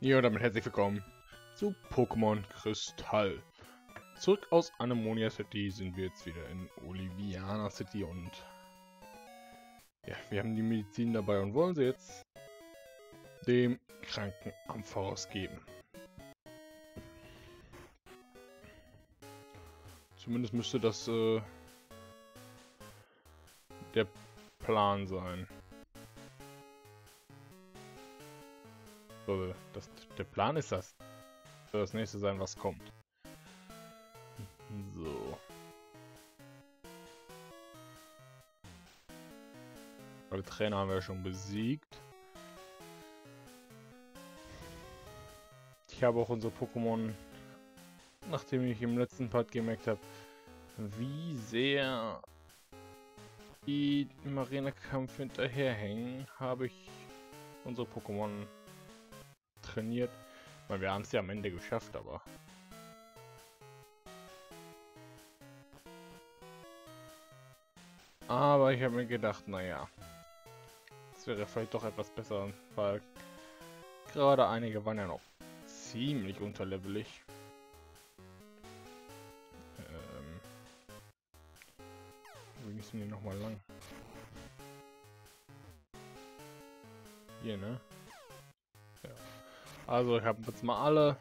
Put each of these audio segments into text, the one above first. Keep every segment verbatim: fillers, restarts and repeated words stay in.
Ja, damit herzlich willkommen zu Pokémon Kristall. Zurück aus Anemonia City sind wir jetzt wieder in Oliviana City und ja, wir haben die Medizin dabei und wollen sie jetzt dem Kranken Ampharos geben. Zumindest müsste das äh, der Plan sein. So, das, der Plan ist das. Soll das nächste sein, was kommt. So. Alle Trainer haben wir schon besiegt. Ich habe auch unsere Pokémon, nachdem ich im letzten Part gemerkt habe, wie sehr die im Arena-Kampf hinterherhängen, habe ich unsere Pokémon trainiert. Weil wir haben es ja am Ende geschafft, aber aber ich habe mir gedacht, naja, es wäre vielleicht doch etwas besser, weil gerade einige waren ja noch ziemlich unterlevelig. Ähm, wie müssen die noch mal lang? Hier, ne? Ja. Also ich habe jetzt mal alle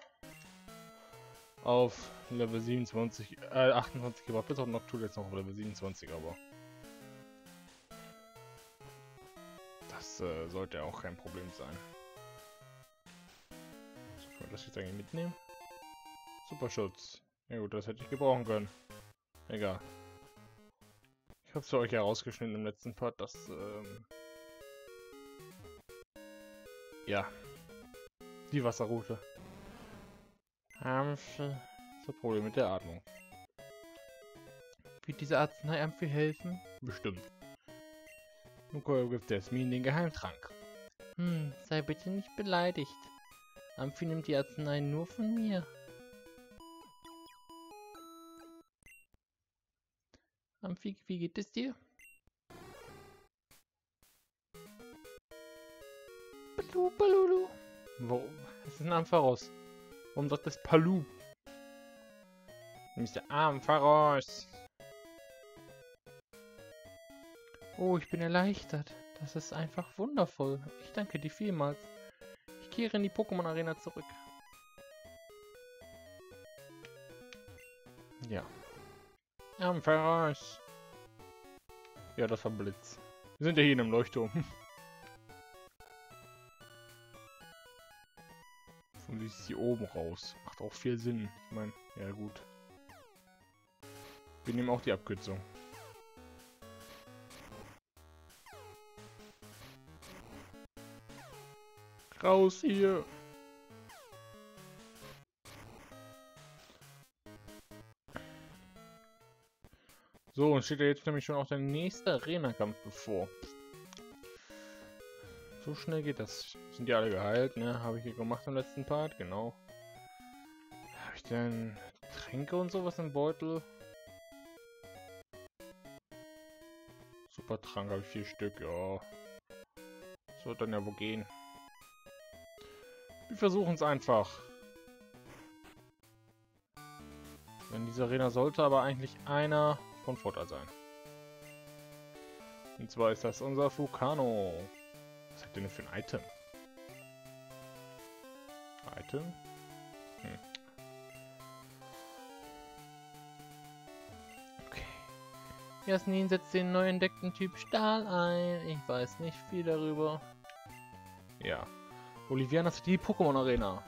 auf Level siebenundzwanzig, äh, achtundzwanzig gebracht, bis auf Noctool jetzt noch auf Level siebenundzwanzig, aber das äh, sollte auch kein Problem sein. So, können wir das jetzt eigentlich mitnehmen? Superschutz. Ja gut, das hätte ich gebrauchen können. Egal. Ich habe es für euch herausgeschnitten im letzten Part, dass ähm, ja, die Wasserroute haben so Probleme mit der Atmung. Wird diese Arznei Amphi helfen? Bestimmt. Nun gibt Jasmin den Geheimtrank. Hm, sei bitte nicht beleidigt. Amphi nimmt die Arznei nur von mir. Amphi, wie geht es dir? Palu, Palulu. Warum? Es ist ein Ampharos. Warum sagt das Palu? Mister Ampharos. Oh, ich bin erleichtert. Das ist einfach wundervoll. Ich danke dir vielmals. Ich kehre in die Pokémon Arena zurück. Ja. Ampharos. Ja, das war Blitz. Wir sind ja hier in einem Leuchtturm. Und sie ist hier oben raus. Macht auch viel Sinn. Ich meine, ja gut. Wir nehmen auch die Abkürzung. Raus hier! So, und steht ja jetzt nämlich schon auch der nächste Arena-Kampf bevor. So schnell geht das. Sind die alle geheilt, ne? Habe ich hier gemacht im letzten Part, genau. Habe ich denn Tränke und sowas im Beutel? Super Trank habe ich vier Stück, ja. Das wird dann ja wohl gehen. Wir versuchen es einfach. In dieser Arena sollte aber eigentlich einer von Vorteil sein. Und zwar ist das unser Fukano. Was hat der denn für ein Item? Item? Hm. Okay. Jasmin setzt den neu entdeckten Typ Stahl ein. Ich weiß nicht viel darüber. Ja. Oliviana City Pokémon Arena.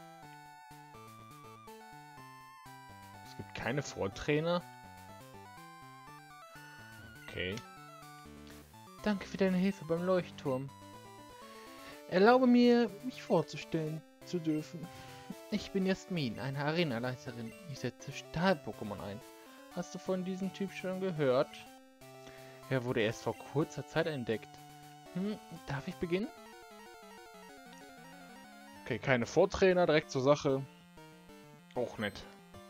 Es gibt keine Vortrainer. Okay. Danke für deine Hilfe beim Leuchtturm. Erlaube mir, mich vorzustellen zu dürfen. Ich bin Jasmin, eine Arenaleiterin. Ich setze Stahl-Pokémon ein. Hast du von diesem Typ schon gehört? Er wurde erst vor kurzer Zeit entdeckt. Hm, darf ich beginnen? Okay, keine Vortrainer, direkt zur Sache. Auch nett.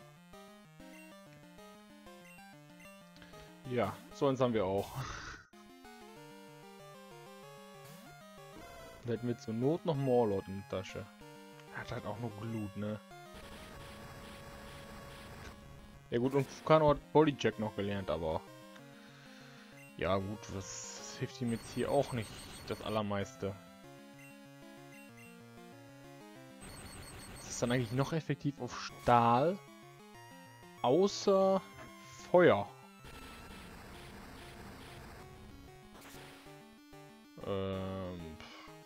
Ja, so eins haben wir auch. Da hätten wir zur Not noch Morlord in der Tasche. Hat halt auch nur Glut, ne? Ja gut, und Vulcano hat Bodycheck noch gelernt, aber... Ja gut, das hilft ihm jetzt hier auch nicht das Allermeiste. Was ist dann eigentlich noch effektiv auf Stahl? Außer Feuer. Ähm...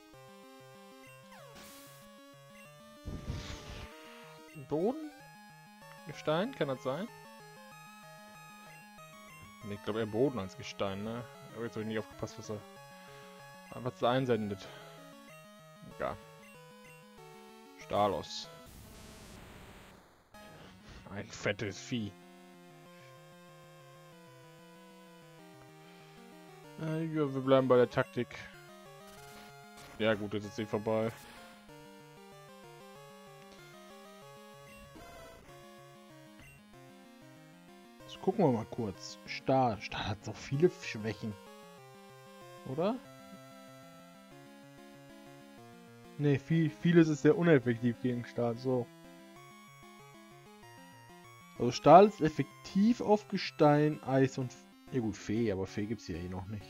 Boden? Gestein? Kann das sein? Nee, ich glaube eher Boden als Gestein, ne? Aber jetzt habe ich nicht aufgepasst, was er... was er einsendet. Ja. Stalos. Ein fettes Vieh. Äh, ja, wir bleiben bei der Taktik. Ja gut, jetzt ist sie vorbei. Jetzt gucken wir mal kurz. Stahl. Stahl hat so viele Schwächen. Oder? Ne, viel, vieles ist sehr uneffektiv gegen Stahl. So. Also Stahl ist effektiv auf Gestein, Eis und... Ja gut, Fee, aber Fee gibt es ja eh noch nicht.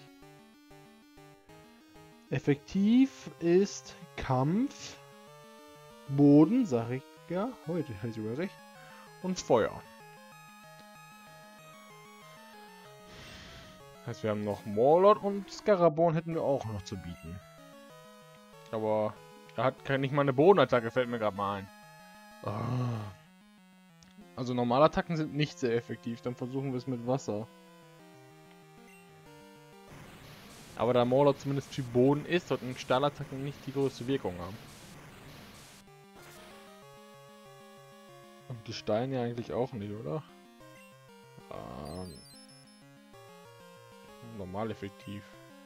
Effektiv ist Kampf, Boden, sag ich ja, heute habe ich sogar recht, und Feuer. Heißt, wir haben noch Morlord und Scaraborn hätten wir auch noch zu bieten. Aber er hat keine, nicht mal eine Bodenattacke, fällt mir gerade mal ein. Oh. Also Normalattacken sind nicht sehr effektiv, dann versuchen wir es mit Wasser. Aber da Morlord zumindest für Boden ist, sollten Stahlattacken nicht die größte Wirkung haben. Und Gestein ja eigentlich auch nicht, oder? Ähm, normal effektiv.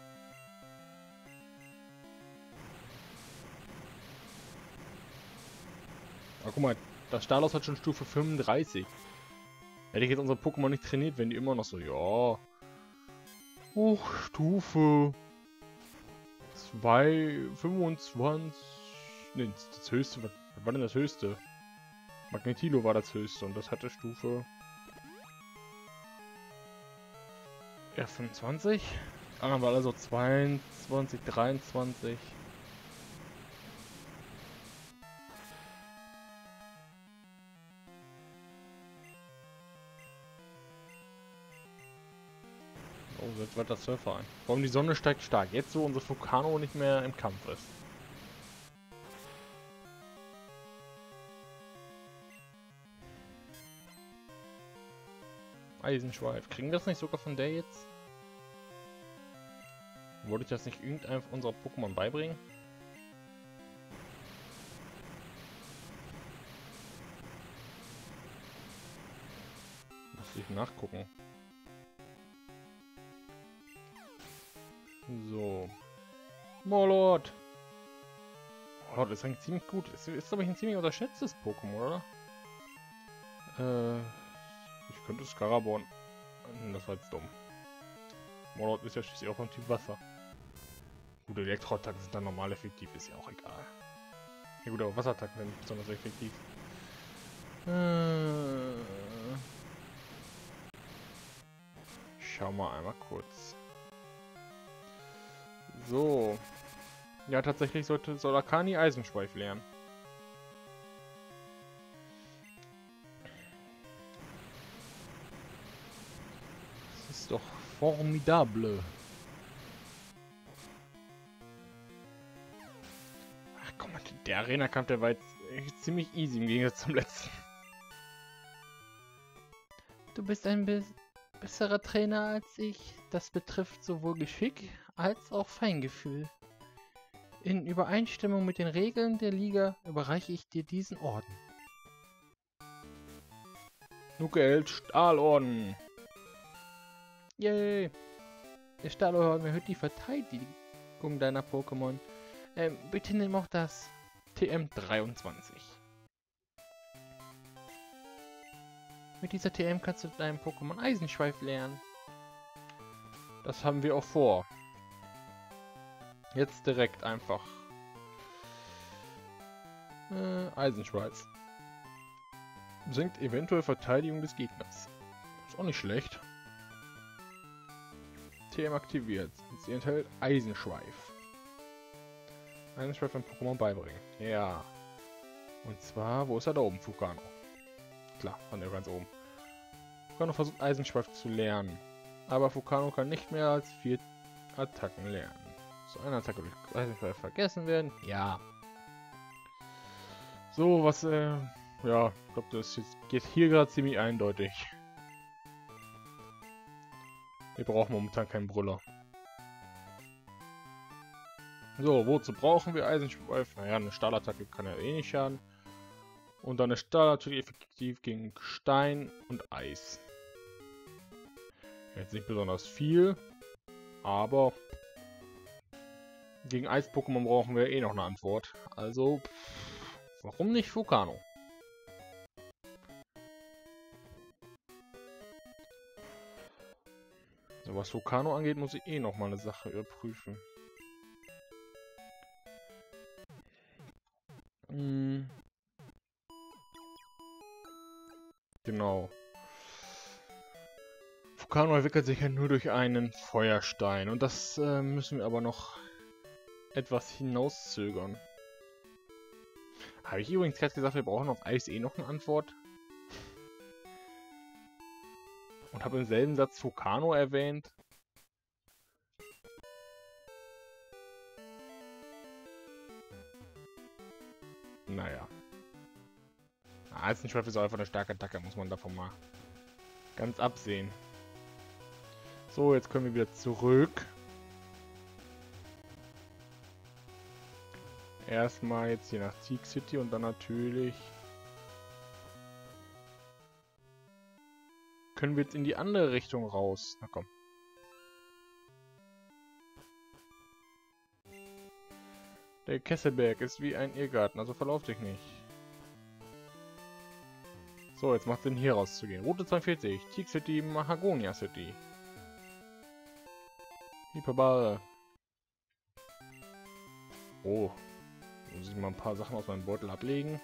Aber guck mal, das Stalos hat schon Stufe fünfunddreißig. Hätte ich jetzt unser Pokémon nicht trainiert, wenn die immer noch so, ja... Hoch, Stufe... zwei, fünfundzwanzig... Ne, das höchste... Was war denn das höchste? Magnetilo war das höchste und das hatte Stufe... Ja, fünfundzwanzig? Die anderen waren also zweiundzwanzig, dreiundzwanzig... Oh, jetzt wird das Surfer ein. Vor allem die Sonne steigt stark. Jetzt, wo unser Vulcano nicht mehr im Kampf ist. Eisenschweif. Kriegen wir das nicht sogar von der jetzt? Wollte ich das nicht irgendeinem unserer Pokémon beibringen? Muss ich nachgucken. So. Morlord! Morlord ist eigentlich ziemlich gut. Ist, ist glaube ich, ein ziemlich unterschätztes Pokémon, oder? Äh. Ich könnte Scaraborn. Das war jetzt dumm. Morlord ist ja schließlich auch vom Typ Wasser. Gut, Elektroattacken sind dann normal effektiv, ist ja auch egal. Ja gut, aber Wasserattacken sind nicht besonders effektiv. Äh. Schau mal einmal kurz. So. Ja, tatsächlich sollte Solakani Eisenschweif lernen. Das ist doch formidable. Ach komm mal, der Arena-Kampf, der war jetzt echt ziemlich easy im Gegensatz zum letzten. Du bist ein be besserer Trainer als ich. Das betrifft sowohl Geschick als auch Feingefühl. In Übereinstimmung mit den Regeln der Liga überreiche ich dir diesen Orden. Nukel Stahlorden. Yay! Der Stahlorden erhöht die Verteidigung deiner Pokémon. Ähm, bitte nimm auch das T M dreiundzwanzig. Mit dieser T M kannst du deinem Pokémon Eisenschweif lernen. Das haben wir auch vor. Jetzt direkt einfach. Äh, Eisenschweif. Senkt eventuell Verteidigung des Gegners. Ist auch nicht schlecht. T M aktiviert. Sie enthält Eisenschweif. Eisenschweif ein Pokémon beibringen. Ja. Und zwar, wo ist er da oben? Fukano. Klar, von der ganz oben. Fukano versucht Eisenschweif zu lernen. Aber Fukano kann nicht mehr als vier Attacken lernen. So eine Attacke durch Eisenschweif vergessen werden. Ja. So, was, äh, ja, ich glaube, das jetzt geht hier gerade ziemlich eindeutig. Wir brauchen momentan keinen Brüller. So, wozu brauchen wir Eisenschweif? Naja, eine Stahlattacke kann ja eh nicht schaden. Und dann eine Stahlattacke effektiv gegen Stein und Eis. Jetzt nicht besonders viel, aber gegen Eis-Pokémon brauchen wir eh noch eine Antwort. Also, pff, warum nicht Fukano? So, was Fukano angeht, muss ich eh noch mal eine Sache überprüfen. Hm. Genau. Fukano entwickelt sich ja nur durch einen Feuerstein. Und das äh, müssen wir aber noch etwas hinauszögern. Habe ich übrigens gerade gesagt, wir brauchen auf Eis eh noch eine Antwort? Und habe im selben Satz Fukano erwähnt. Naja. Eisenschweif ist einfach eine starke Attacke, muss man davon mal ganz absehen. So, jetzt können wir wieder zurück. Erstmal jetzt hier nach Teak City und dann natürlich können wir jetzt in die andere Richtung raus. Na komm. Der Kesselberg ist wie ein Irrgarten, also verlauf dich nicht. So, jetzt macht Sinn hier rauszugehen. Route zweiundvierzig, Teak City, Mahagonia City. Hyperbare. Oh. Muss ich mal ein paar Sachen aus meinem Beutel ablegen.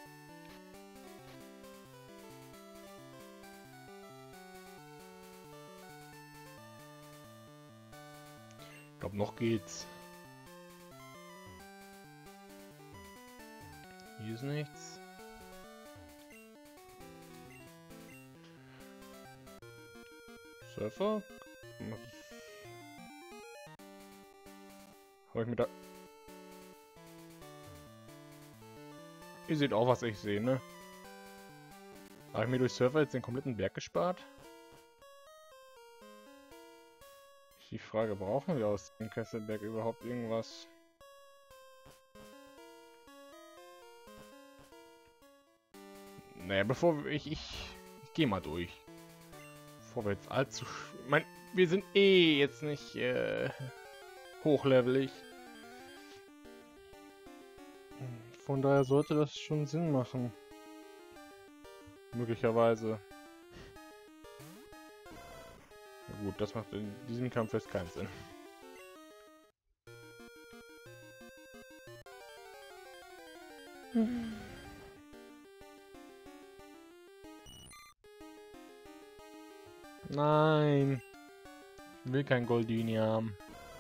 Ich glaube, noch geht's. Hier ist nichts. Surfer? Habe ich mir da... Ihr seht auch, was ich sehe, ne? Habe ich mir durch Surfer jetzt den kompletten Berg gespart? Ist die Frage, brauchen wir aus dem Kesselberg überhaupt irgendwas? Naja, bevor wir, ich, ich, ich gehe mal durch. Bevor wir jetzt allzu... Ich mein, wir sind eh jetzt nicht äh, hochlevelig. Von daher sollte das schon Sinn machen. Möglicherweise. Ja gut, das macht in diesem Kampf jetzt keinen Sinn. Nein. Ich will kein Goldini haben.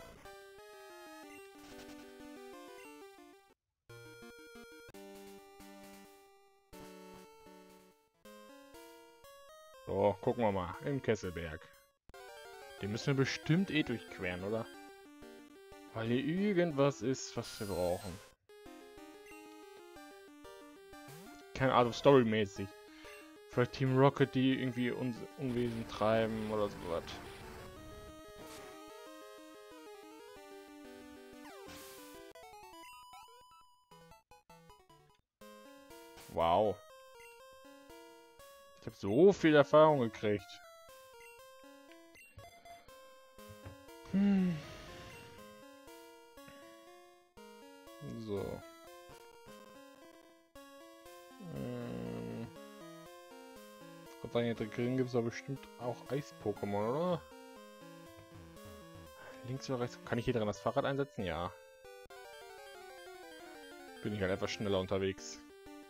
So, gucken wir mal. Im Kesselberg. Den müssen wir bestimmt eh durchqueren, oder? Weil hier irgendwas ist, was wir brauchen. Keine Ahnung, storymäßig. Vielleicht Team Rocket, die irgendwie Un Unwesen treiben oder sowas. Wow. Ich habe so viel Erfahrung gekriegt. Hm. So. Ähm. Gott sei Dank, hier drin gibt es aber bestimmt auch Eis-Pokémon, oder? Links oder rechts? Kann ich hier dran das Fahrrad einsetzen? Ja. Bin ich halt etwas schneller unterwegs.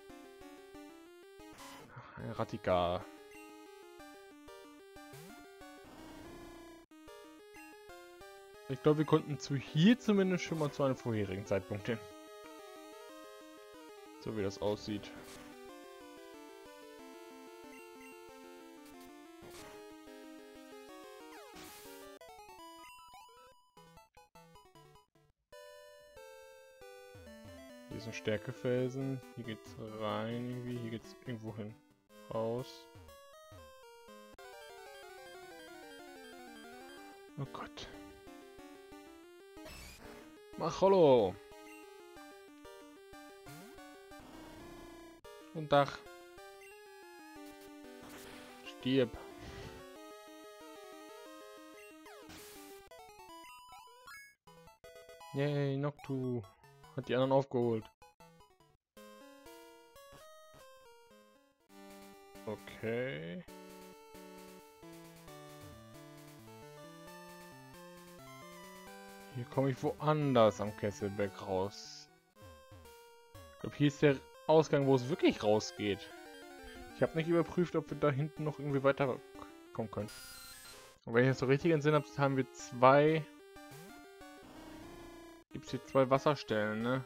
ein Ratika. Ich glaube, wir konnten zu hier zumindest schon mal zu einem vorherigen Zeitpunkt hin. So wie das aussieht. Hier ist ein Stärkefelsen. Hier geht's rein irgendwie. Hier geht's irgendwo hin. Raus. Oh Gott. Mach Hallo. Und Dach. Stirb. Yay, Noctu. Hat die anderen aufgeholt. Okay. Hier komme ich woanders am Kesselberg raus. Ich glaube, hier ist der Ausgang, wo es wirklich rausgeht. Ich habe nicht überprüft, ob wir da hinten noch irgendwie weiterkommen können. Und wenn ich das so richtig in Sinn habe, haben wir zwei... Gibt es hier zwei Wasserstellen, ne?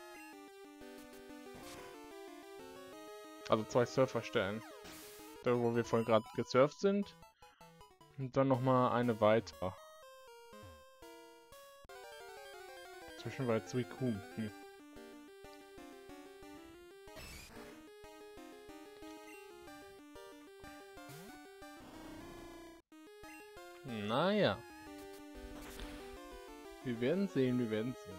Also zwei Surferstellen. Da, wo wir vorhin gerade gesurft sind. Und dann nochmal eine weiter. Zwischenweit Suicune. Hm. Naja. Wir werden sehen, wir werden sehen.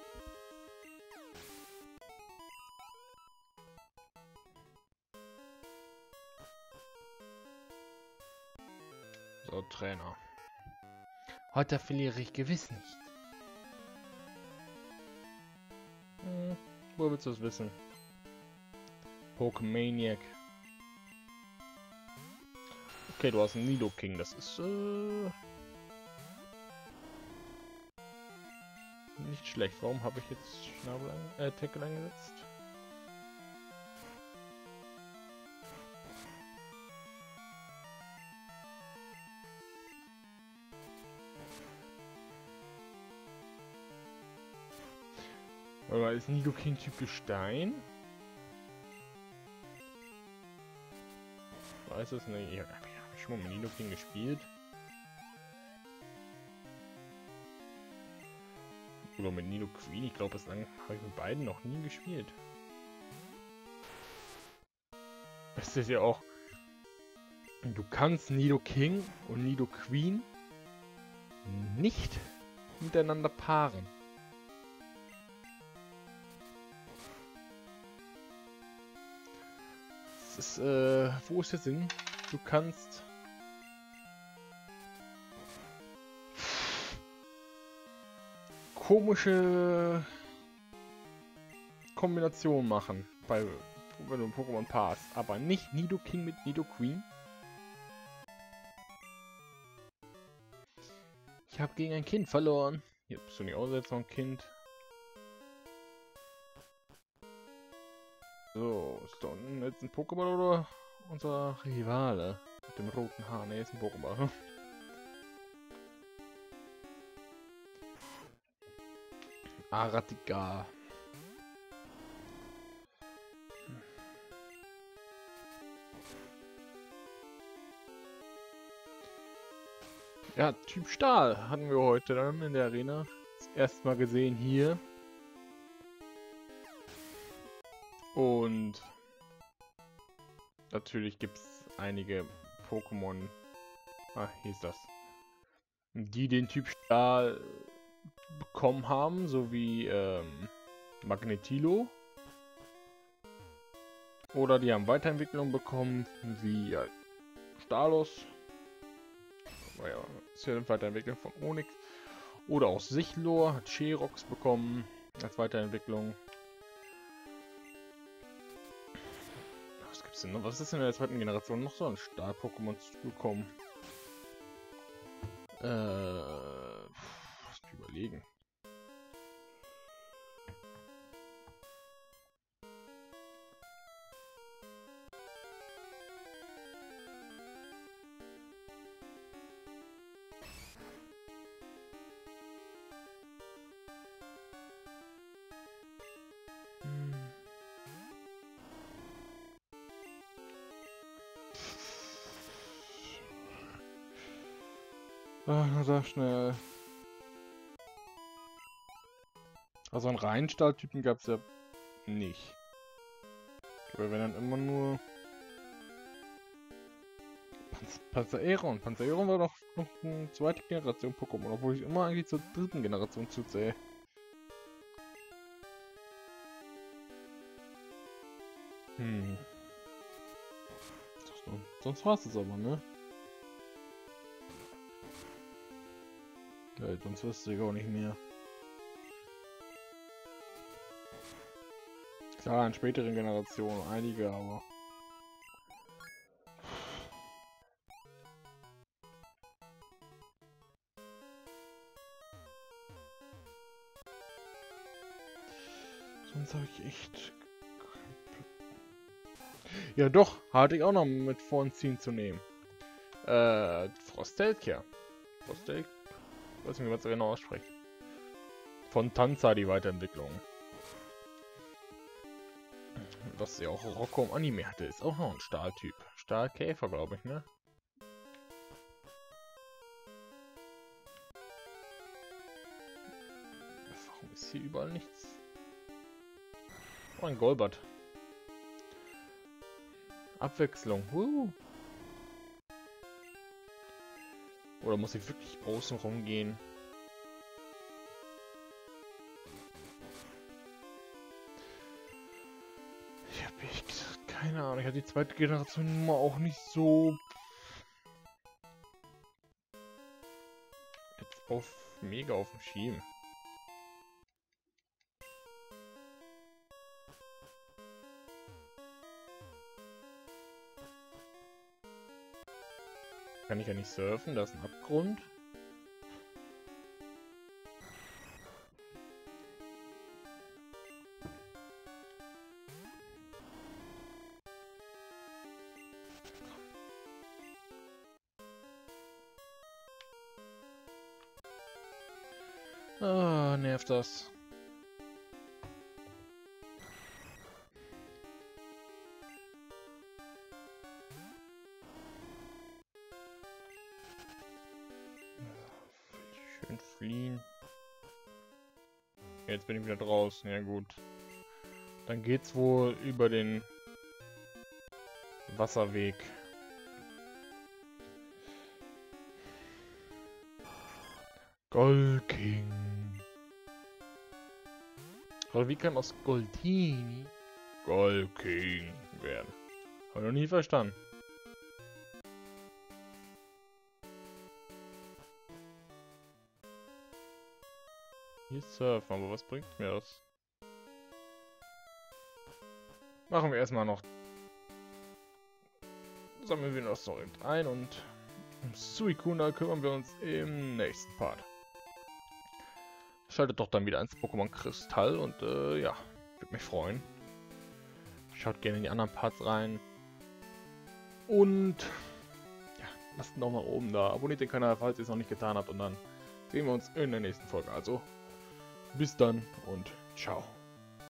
So, Trainer. Heute verliere ich gewiss nicht. Hm, wo willst du es wissen? Pokemaniac. Okay, du hast einen Nidoking, das ist äh, nicht schlecht. Warum habe ich jetzt Schnabel an, äh, Tackle eingesetzt? Aber ist Nidoking Typ Gestein? Weiß es nicht. Ich habe hab schon mal mit Nidoking gespielt. Oder mit Nidoqueen. Ich glaube, bislang habe ich mit beiden noch nie gespielt. Das ist ja auch... Du kannst Nidoking und Nidoqueen nicht miteinander paaren. Das ist, äh, wo ist der Sinn? Du kannst... komische Kombinationen machen, bei, wenn du ein Pokémon paarst, aber nicht Nidoking mit Nidoqueen. Ich habe gegen ein Kind verloren. Jetzt bist du nicht auch selbst noch ein Kind. So, ist da unten jetzt ein Pokéball oder unser Rivale? Mit dem roten Haar, ne, ist ein Pokéball. Aratika. Ja, Typ Stahl hatten wir heute dann in der Arena. Das erste Mal gesehen hier. Und natürlich gibt es einige Pokémon, ah, hieß das, die den Typ Stahl bekommen haben, so wie ähm, Magnetilo. Oder die haben Weiterentwicklung bekommen, wie ja, Stalos. Oh ja, ist ja eine Weiterentwicklung von Onix. Oder auch Sichlor hat Sherox bekommen als Weiterentwicklung. Was gibt's denn noch? Was ist denn in der zweiten Generation noch so an Stahl-Pokémon gekommen? Äh, muss ich überlegen. Ach, na sag schnell. Also einen reinen Stahltypen gab es ja nicht. Aber wenn dann immer nur... Panz Panzereron. Panzereron war doch noch eine zweite Generation Pokémon, obwohl ich immer eigentlich zur dritten Generation zuzähle. Hm. Sonst war es das aber, ne? Ja, sonst wüsste ich auch nicht mehr. Klar, in späteren Generationen einige, aber... Sonst habe ich echt... Ja doch, hatte ich auch noch mit vorziehen zu nehmen. Äh, Frostelkia. Frostelk... Ich weiß nicht, was er genau ausspricht. Von Tanza die Weiterentwicklung. Was ja auch Rocco im Anime hatte, ist auch noch ein Stahltyp. Stahlkäfer, glaube ich, ne? Warum ist hier überall nichts? Oh, ein Golbat. Abwechslung. Uh. Oder muss ich wirklich außen rumgehen? Ich habe echt gesagt, keine Ahnung. Ich hatte die zweite Generation immer auch nicht so jetzt auf mega auf dem Schirm. Kann ich ja nicht surfen, da ist ein Abgrund. Ah, nervt das. Schön fliehen. Jetzt bin ich wieder draußen, ja gut. Dann geht's wohl über den Wasserweg. Golking. Oder wie kann aus Goldini Golking werden? Hab ich noch nie verstanden. Hier surfen, aber was bringt mir das? Machen wir erstmal noch. Sammeln wir noch so ein und um Suicune kümmern wir uns im nächsten Part. Schaltet doch dann wieder ins Pokémon Kristall und äh, ja, würde mich freuen. Schaut gerne in die anderen Parts rein. Und ja, lasst einen Daumen nach oben da. Abonniert den Kanal, falls ihr es noch nicht getan habt. Und dann sehen wir uns in der nächsten Folge. Also bis dann und ciao.